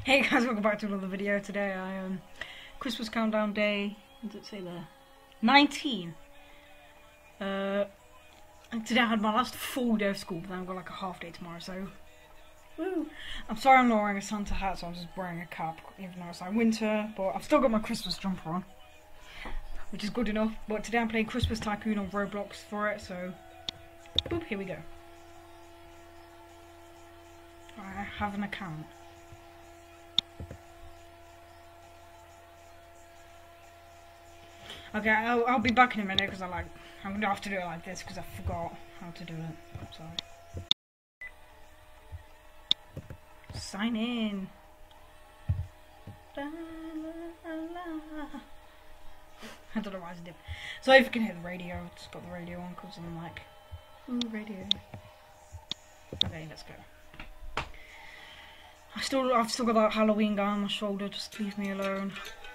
Hey guys, welcome back to another video. Today Christmas countdown day, what does it say there? 19. Today I had my last full day of school, but then I've got like a half day tomorrow, so woo. I'm sorry I'm not wearing a Santa hat, so I'm just wearing a cap, even though it's like winter, but I've still got my Christmas jumper on, which is good enough. But today I'm playing Christmas Tycoon on Roblox for it, so boop, here we go. I have an account. Okay, I'll be back in a minute because I'm gonna have to do it like this because I forgot how to do it. I'm sorry. Sign in. La, la, la. I don't know why I did. So if you can hear the radio, I just got the radio on because I'm like, ooh, radio. Okay, let's go. I've still got that Halloween guy on my shoulder. Just leave me alone.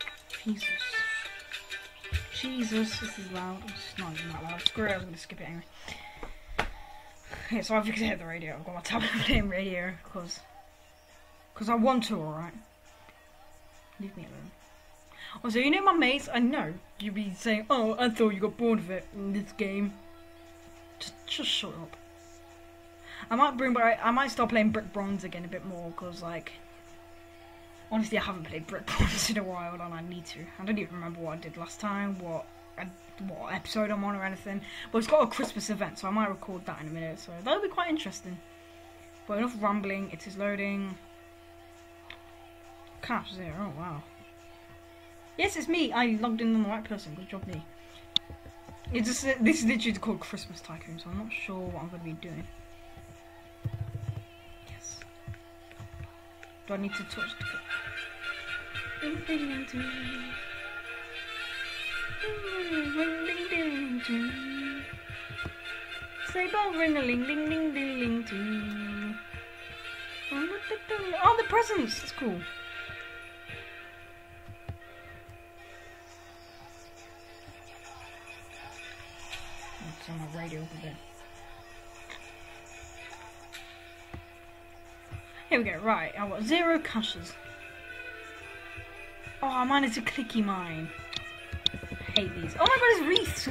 Jesus, this is loud. It's not even that loud. Screw it, I'm gonna skip it anyway. Okay, so I've just hit the radio. I've got my tablet playing radio because I want to, alright? Leave me alone. Also, you know my mates, I know you'd be saying, oh, I thought you got bored of it in this game. Just shut up. I might start playing Brick Bronze again a bit more because, like, honestly, I haven't played Brick Bronze in a while, and I need to. I don't even remember what I did last time, what episode I'm on or anything. But it's got a Christmas event, so I might record that in a minute. So that'll be quite interesting. But enough rambling. It is loading. Cash 0. Oh wow. Yes, it's me. I logged in on the right person. Good job, me. This is literally called Christmas Tycoon, so I'm not sure what I'm going to be doing. Yes. Do I need to touch the... Say bell ring a ling ding ding ding ling too. Oh, the presents! That's cool. I'll turn my radio up a bit. Here we go, right, I've got 0 caches. Oh, mine is a clicky mine. I hate these. Oh my god, it's wreaths!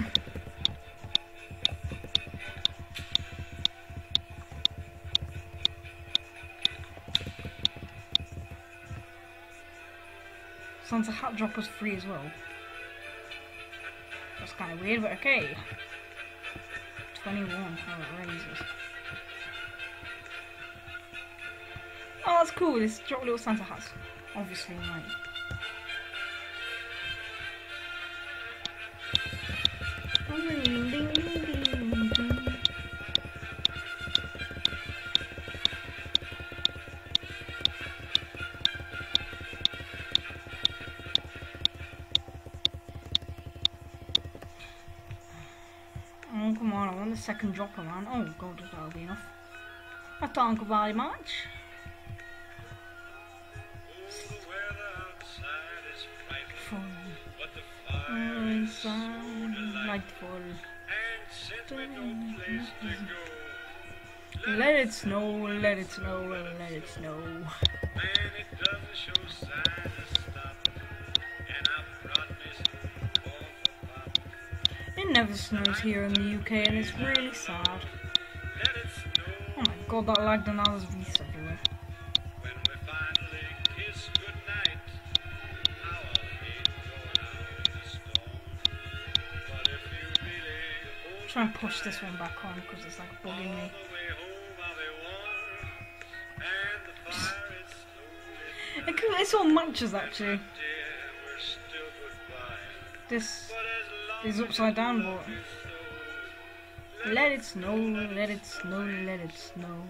Santa hat drop was free as well. That's kind of weird, but okay. 21, how it raises. Oh, that's cool, this drop little Santa hats. Obviously, like... Oh, come on, I want the second dropper, man. Oh, god, that'll be enough. Thank you very much. Let it snow, let it snow, let it snow. It never snows here in the UK and it's really sad. Oh my god, that lagged and I was wreaths everywhere. Try and push this one back on because it's like bugging me. It's all matches actually. This is upside down, but let it snow, let it snow, let it snow.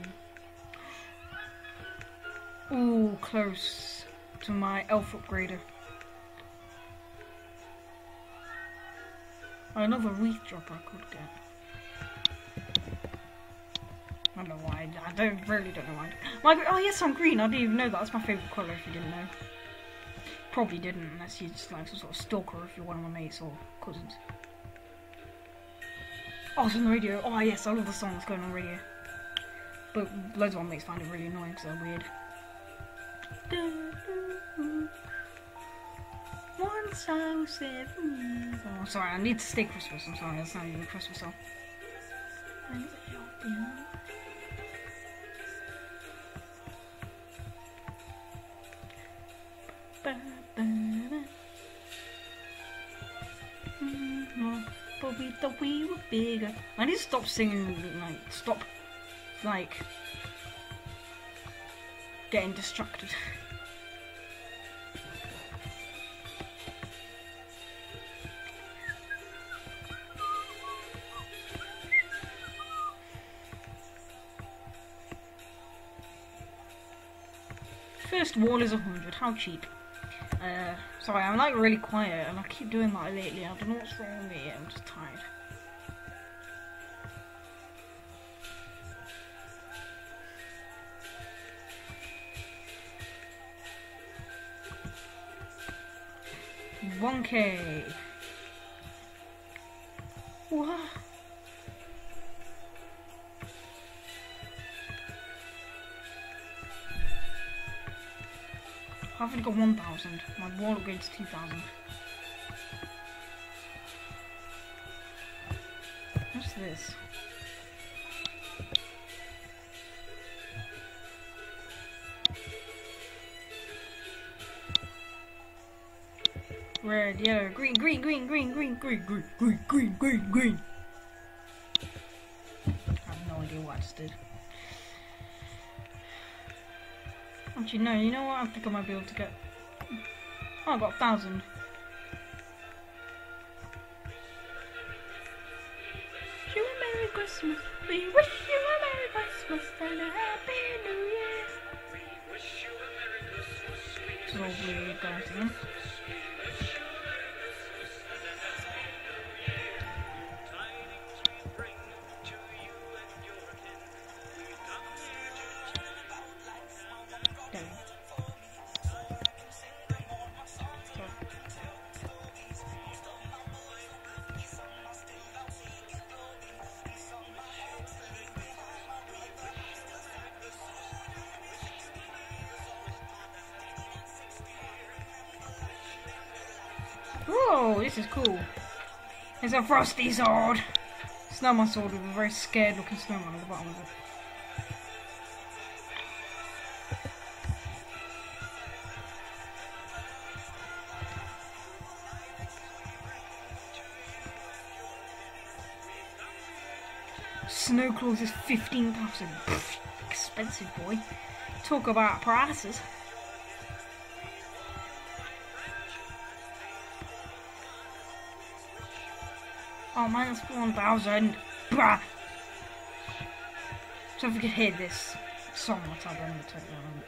Ooh, close to my elf upgrader. Another wreath dropper I could get. I don't know why. I really don't know why. Oh yes, I'm green. I didn't even know that. That's my favourite colour. If you didn't know, probably didn't, unless you're just like some sort of stalker. If you're one of my mates or cousins. Oh, it's on the radio. Oh yes, I love the song that's going on radio. But loads of my mates find it really annoying because they're weird. One song, 7 years. Oh, sorry, I need to stay Christmas. I'm sorry, that's not even a Christmas song. But we thought we were bigger. I need to stop singing, stop, getting distracted. First wall is 100. How cheap? Sorry, I'm like really quiet and I keep doing that lately. I don't know what's wrong with me. I'm just tired. $1K. What? I've already got 1,000. My wall upgrades to 2,000. What's this? Red, yellow, green, green, green, green, green, green, green, green, green, green, green. I have no idea what I just did. Actually, no, you know what? I think I might be able to get... Oh, I got 1,000. Wish you a Merry Christmas. We wish you a Merry Christmas and a Happy New Year. We wish you a Merry Christmas. It's all weird, guys, again. Whoa, this is cool. It's a frosty sword. Snowman sword with a very scared looking snowman at the bottom of it. Snow Claus is 15,000. Expensive, boy. Talk about prices. Oh, minus 1,000. Bah! So if we could hear this song, what's up? I'm gonna take that on.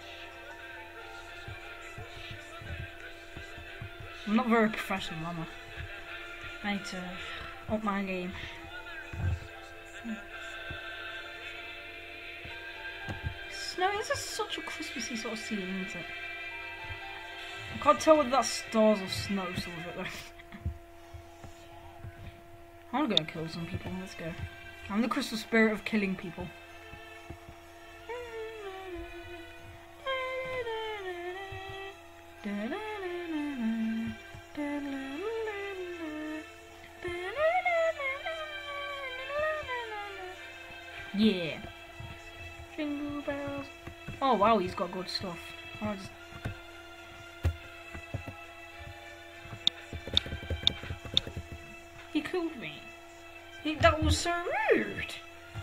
I'm not very professional, am I? I need to up my game. Snow, this is such a Christmassy sort of scene, isn't it? I can't tell whether that's stars or snow some of it though. I'm gonna kill some people, let's go. I'm the Christmas spirit of killing people. Yeah. Jingle bells. Oh wow, he's got good stuff. I'll just... He killed me. That was so rude.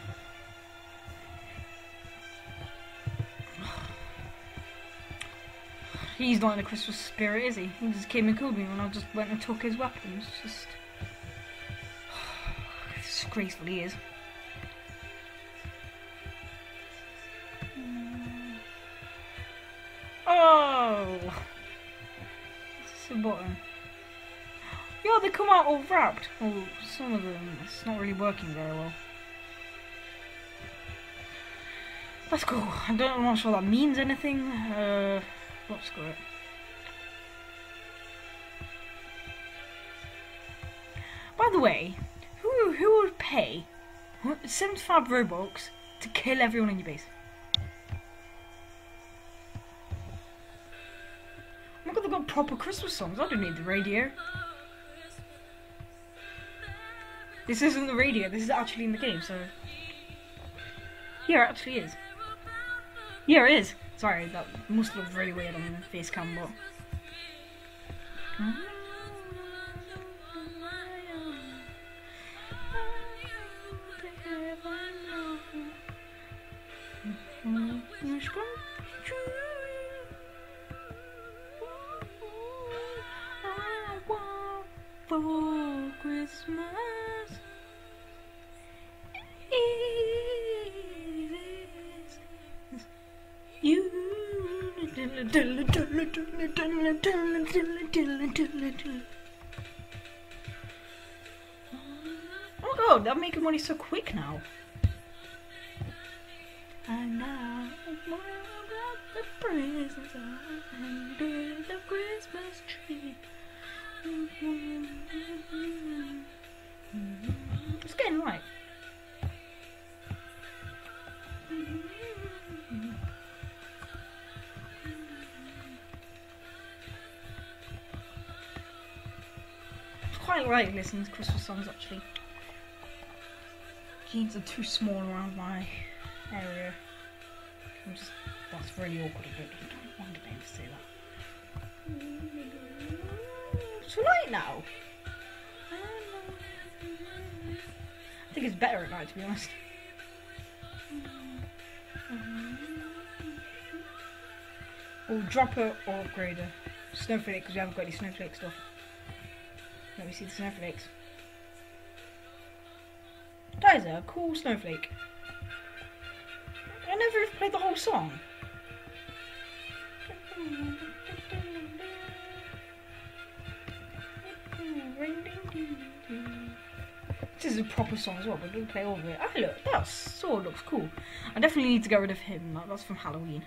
He's not in the Christmas spirit, is he? He just came and killed me when I just went and took his weapons. Just disgraceful he is. Oh! This is a button. Yeah, they come out all wrapped. Well, some of them, it's not really working very well. That's cool. I'm not sure that means anything. Let's go. By the way, who would pay 75 Robux to kill everyone in your base? Look at, they've got proper Christmas songs. I don't need the radio. This isn't the radio, this is actually in the game, so... Yeah, it actually is. Yeah, it is. Sorry, that must look very weird on the face cam, but... For Christmas is you. Oh god, I'm making money so quick now. And now the presents under the Christmas tree. It's getting right. It's quite like listening to Christmas songs actually. Jeans are too small around my area. That's really awkward. I don't want to be able to say that. It's light now. I think it's better at night, to be honest. We'll drop it or upgrade a snowflake because we haven't got any snowflake stuff. Let me see the snowflakes. That is a cool snowflake. I never have played the whole song. This is a proper song as well, but we'll play all of it. Oh look, that sword looks cool. I definitely need to get rid of him. That's from Halloween.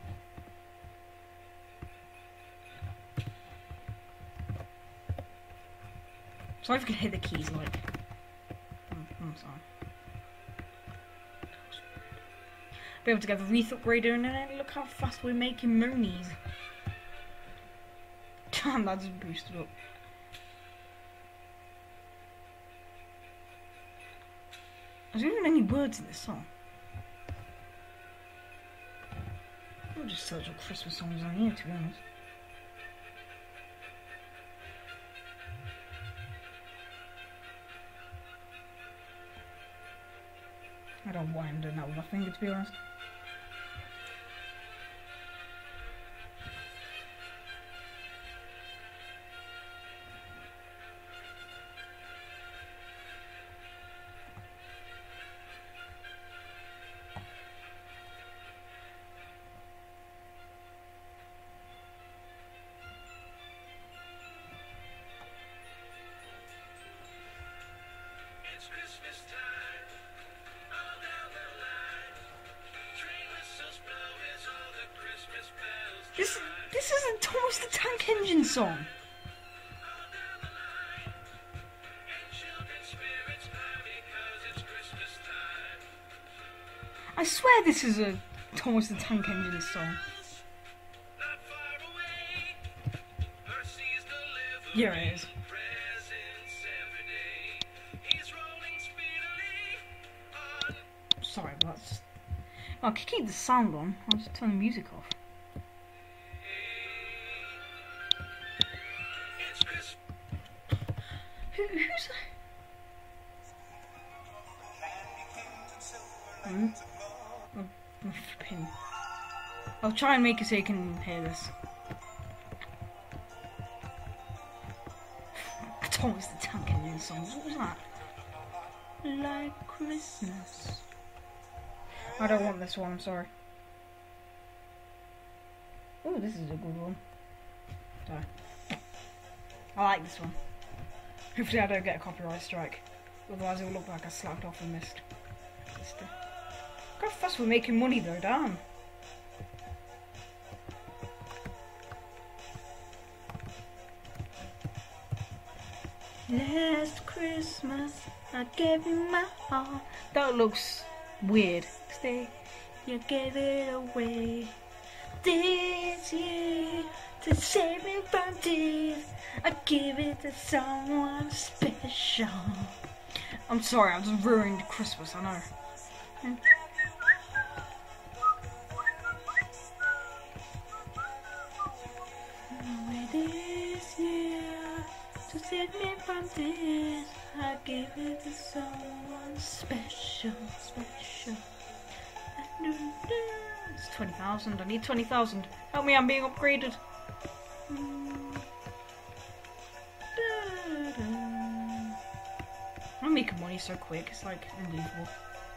Sorry if you can hear the keys, like. I'm sorry. Be able to get the wreath upgrader, and then look how fast we're making monies. Damn, that just boosted up. There's even any words in this song. I'll just search up Christmas songs on here, to be honest. I don't mind doing that with my finger, to be honest. This isn't Thomas the Tank Engine song. I swear this is a Thomas the Tank Engine song. Yeah, it is. Sorry, but that's... I could keep the sound on. I'll just turn the music off. Who's that? I'm flipping. I'll try and make it so you can hear this. Thomas the Tank Engine songs. What was that? Like Christmas. I don't want this one, I'm sorry. Oh, this is a good one. Sorry. I like this one. Hopefully I don't get a copyright strike. Otherwise it will look like I slapped off and missed. Look how fast we're making money though, damn. Last Christmas I gave you my heart. That looks weird. Stay, you gave it away. This year, to save me from tears, I give it to someone special. I'm sorry, I just ruined Christmas, I know. This year, to save me from this, I give it to someone special, special. It's 20,000. I need 20,000. Help me! I'm being upgraded. I'm making money so quick. It's like unbelievable.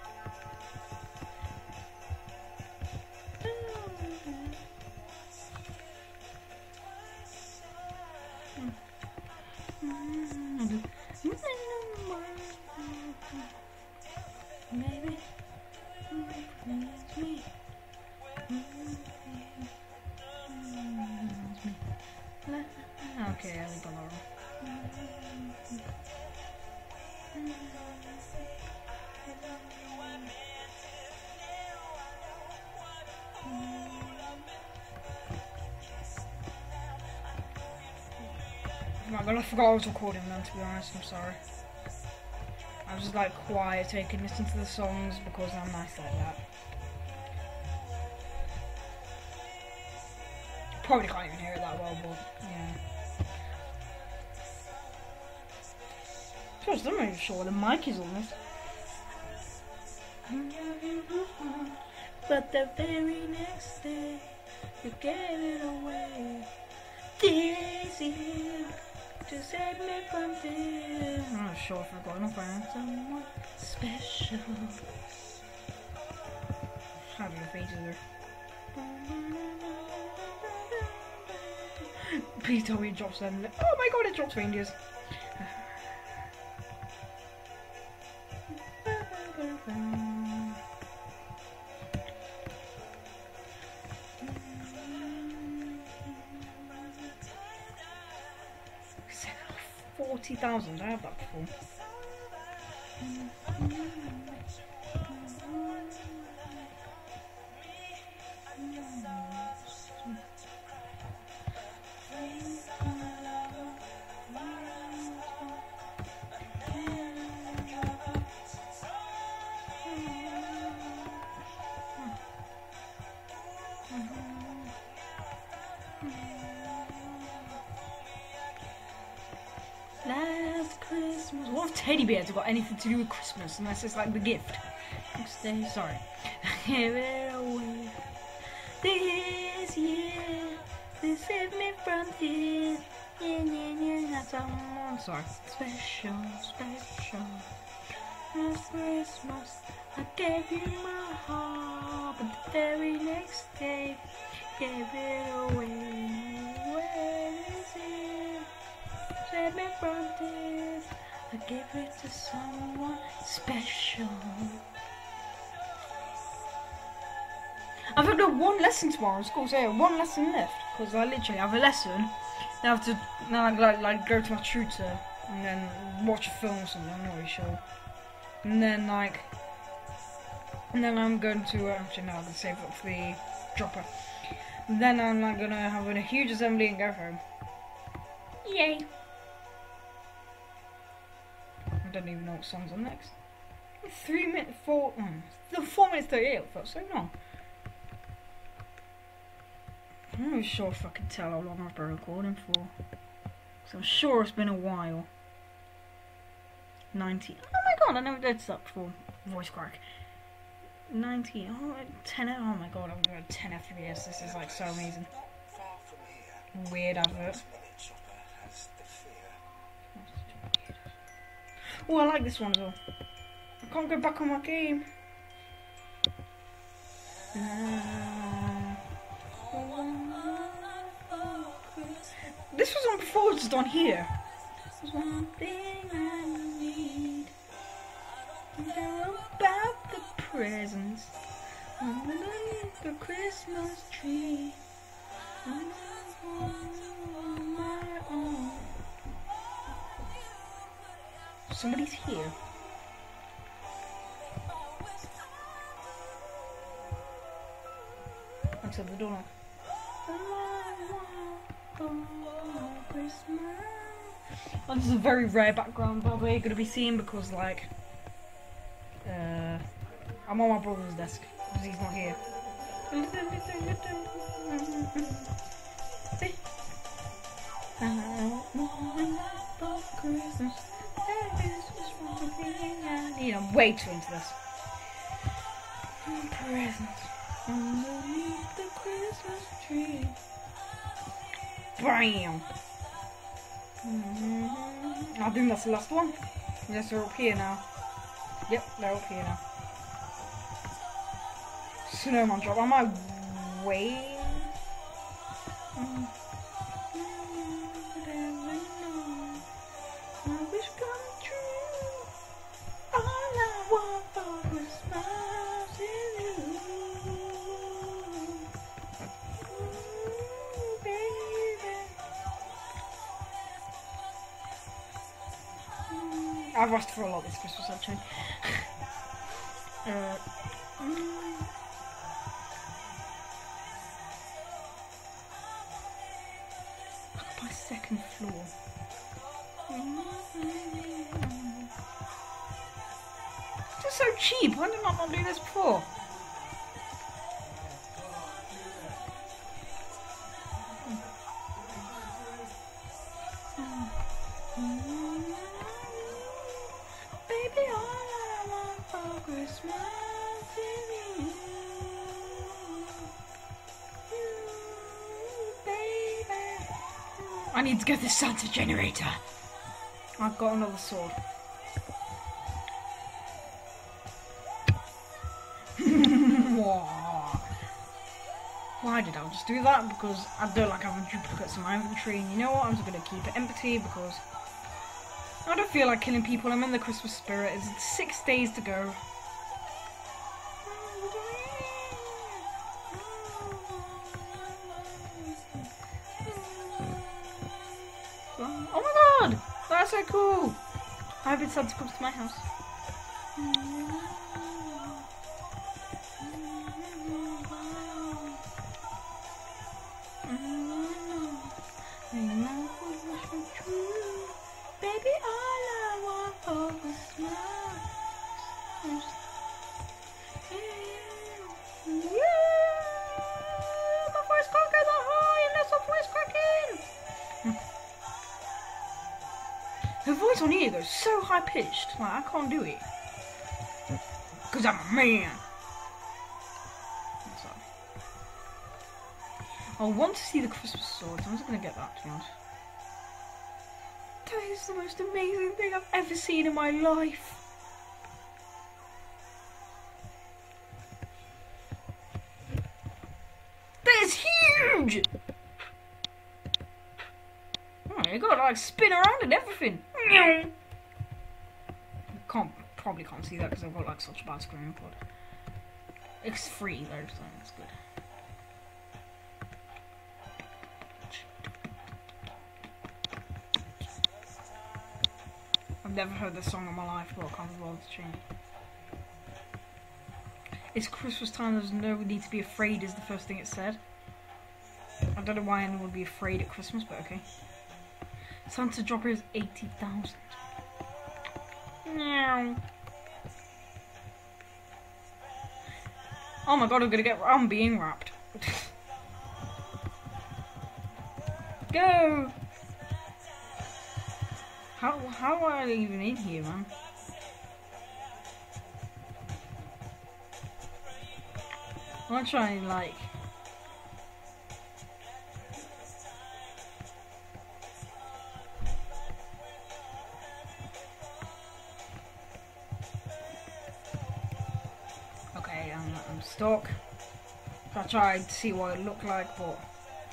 Maybe. Okay, I think I'm I forgot I was recording then, to be honest, I'm sorry. I was just like quiet so I can listen to the songs because I'm nice like that. Probably can't even hear it that well, but yeah. I'm not even sure what the mic is on this. But the very next day, you gave it away. This year, to save me from this. I'm not sure if I've got enough around someone special. How do your faces are? Please tell me it drops them. Oh my god, it drops reindeers. $40,000, I have that before. Last Christmas. What if teddy bears have got anything to do with Christmas unless it's like the gift? Next day, sorry. Give it away. This year, they saved me from this. Yeah, that's all I'm sorry. Special, special. Last Christmas, I gave you my heart, but the very next day, gave it away. Where is it? Save me from this. I gave it to someone special. I've got one lesson tomorrow in school, so yeah, one lesson left. Because I literally have a lesson. Then I have to like go to my tutor and then watch a film or something, I'm not really sure. And then I'm going to actually no, I'm gonna save up for the dropper. And then I'm like gonna have a huge assembly and go home. Yay! I don't even know what song's on next. 3 minutes 4 minutes 38 felt so long. I'm not really sure if I can tell how long I've been recording for. So I'm sure it's been a while. 90. Oh my god, I never did that before. Voice crack. 90. Oh, 10. Oh my god, I'm doing 10 FPS. This is like so amazing. Weird advert. Oh, I like this one as well. I can't go back on my game. This was on before, it's just on here. There's one thing I need. Know about the presents underneath the Christmas tree. On my own. Somebody's here. Until the door. Oh, this is a very rare background, by the way, going to be seen because, like, I'm on my brother's desk because he's not here. I'm way too into this. Presents underneath the Christmas tree. Bam! I think that's the last one. Yes, they're up here now. Yep, they're up here now. Snowman drop. Am I way? I've asked for a lot this Christmas, actually. My second floor. This is so cheap. Why did I not do this before? I need to get this Santa generator. I've got another sword. Why did I just do that? Because I don't like having duplicates in my inventory. And you know what? I'm just going to keep it empty because I don't feel like killing people. I'm in the Christmas spirit. It's 6 days to go. Oh my god! That's so cool! I hope Santa comes to my house. Baby, all I want for Christmas. My voice can't go that high unless I'm voice cracking. Her voice on here goes so high pitched, like I can't do it. Because I'm a man. So, I want to see the Christmas swords. I'm just going to get that, to be honest. That is the most amazing thing I've ever seen in my life. That is huge! Oh, you got to like spin around and everything. You probably can't see that because I've got like such a bad screen, but it's free though, so that's good. I've never heard this song in my life, but I can't be bothered to change. It's Christmas time, there's no need to be afraid is the first thing it said. I don't know why anyone would be afraid at Christmas, but okay. Santa dropper is 80,000. Meow. Oh my god, I'm being wrapped. Go! How am I even in here, man? I'm gonna try and like... Okay, I'm stuck. I tried to see what it looked like, but...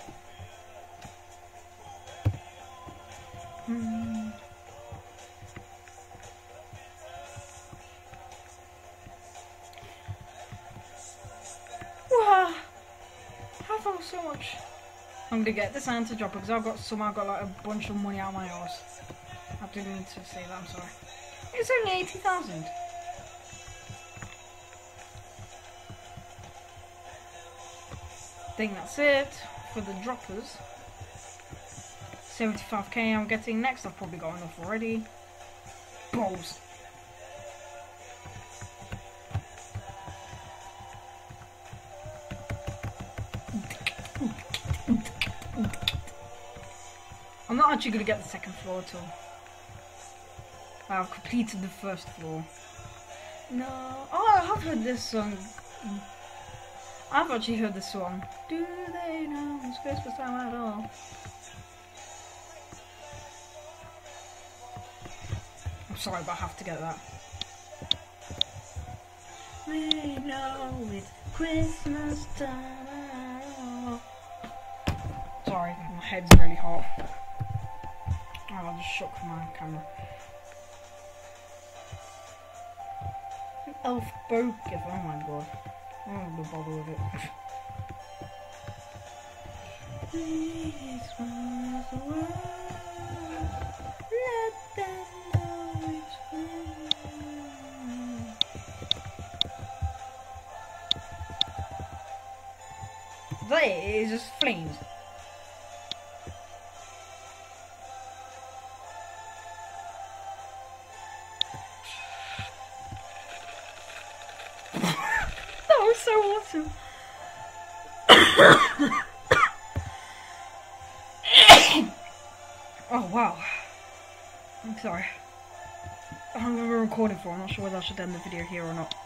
Wow! I felt so much. I'm gonna get the Santa dropper because I've got like a bunch of money out of my arse. I didn't mean to say that, I'm sorry. It's only 80,000. I think that's it for the droppers. 75k I'm getting next. I've probably got enough already. Balls. I'm not actually going to get the second floor at all. I've completed the first floor. No. Oh, I have heard this song. I've actually heard this song. Do they know it's Christmas time at all? I'm sorry, but I have to get that. We know it's Christmas time at all. Sorry, my head's really hot. Oh, I just shook my camera. Elf Bogiff, oh my god. I don't want to bother with it. This was the world. Let them know it's real. That is just flames. That was so awesome. Oh wow. I'm sorry. How long am I recording for? I'm not sure whether I should end the video here or not.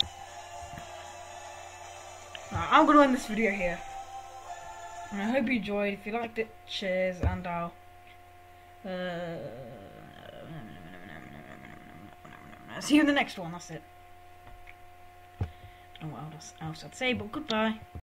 I'm gonna end this video here. And I hope you enjoyed. If you liked it, cheers, and I'll see you in the next one. That's it. I don't know what else I'd say, but goodbye.